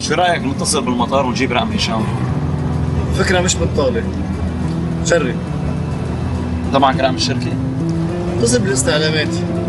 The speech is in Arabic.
شو رايك نتصل بالمطار ونجيب رقم هشام؟ فكرة مش بطالة. جرب. طبعا كلام الشركه. اتصل بالاستعلامات.